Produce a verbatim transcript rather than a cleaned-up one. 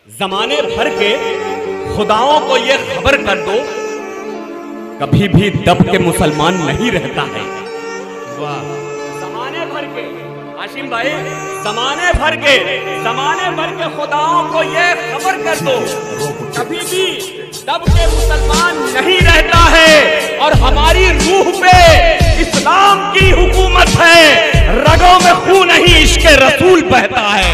जमाने भर के खुदाओं को यह खबर कर दो, कभी भी दब के मुसलमान नहीं रहता है। वाह, जमाने भर के हाशिम भाई, जमाने भर के जमाने भर के खुदाओं को यह खबर कर दो, कभी भी दब के मुसलमान नहीं रहता है। और हमारी रूह पे इस्लाम की हुकूमत है, रगों में खून नहीं इश्क़ रसूल बहता है।